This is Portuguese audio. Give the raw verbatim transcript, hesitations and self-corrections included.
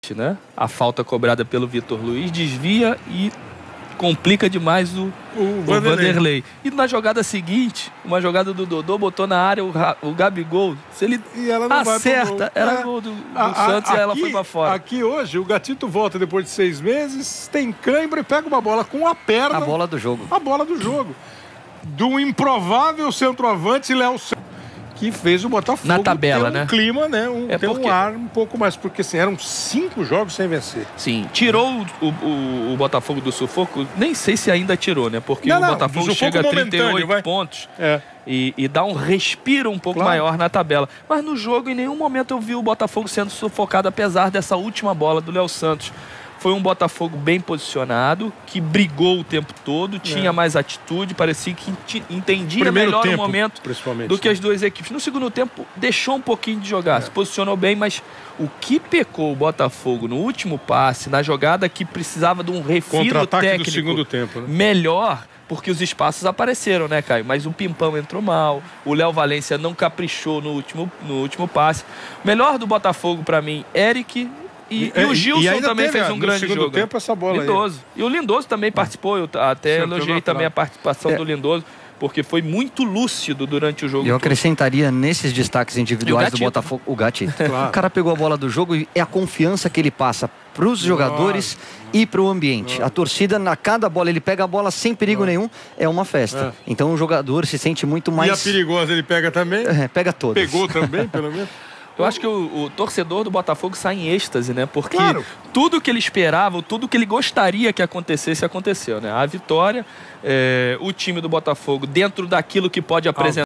né? A falta cobrada pelo Vitor Luiz, desvia e complica demais o, o, o Vanderlei. Vanderlei. E na jogada seguinte, uma jogada do Dodô, botou na área o, o Gabigol. Se ele e ela não acerta, era é. gol do, do a, Santos a, e ela aqui, foi pra fora. Aqui hoje, o Gatito volta depois de seis meses, tem cãibra e pega uma bola com a perna. A bola do jogo. A bola do jogo. Do improvável centroavante Léo Santos, que fez o Botafogo na tabela, ter um né? clima, né? Um, é ter porque... um ar um pouco mais, porque assim, eram cinco jogos sem vencer. Sim, tirou o, o, o Botafogo do sufoco, nem sei se ainda tirou, né? Porque não, o Botafogo chega a trinta e oito vai. pontos é. e, e dá um respiro um pouco claro. maior na tabela. Mas no jogo, em nenhum momento eu vi o Botafogo sendo sufocado, apesar dessa última bola do Léo Santos. Foi um Botafogo bem posicionado, que brigou o tempo todo, tinha é. mais atitude, parecia que entendia Primeiro melhor tempo, o momento do que as duas equipes. No segundo tempo, deixou um pouquinho de jogar, é. se posicionou bem, mas o que pecou o Botafogo no último passe, na jogada que precisava de um refino técnico do segundo tempo, né? melhor, porque os espaços apareceram, né, Caio? Mas o Pimpão entrou mal, o Léo Valência não caprichou no último, no último passe. Melhor do Botafogo, para mim, Eric... E, e, e o Gilson e também teve, fez um grande segundo jogo. Tempo, essa bola Lindoso. Aí. E o Lindoso também participou. Eu até elogiei também a participação é. do Lindoso, porque foi muito lúcido durante o jogo. Eu todo. acrescentaria nesses destaques individuais do Botafogo o Gatito. Claro. O cara pegou a bola do jogo e é a confiança que ele passa para os jogadores Nossa. e para o ambiente. Nossa. A torcida, na cada bola, ele pega a bola sem perigo Nossa. nenhum, é uma festa. É. Então o jogador se sente muito mais... E a perigosa ele pega também? É, pega todas. Pegou também, pelo menos? Eu acho que o, o torcedor do Botafogo sai em êxtase, né? Porque claro. tudo que ele esperava, tudo que ele gostaria que acontecesse, aconteceu, né? A vitória, é, o time do Botafogo, dentro daquilo que pode apresentar.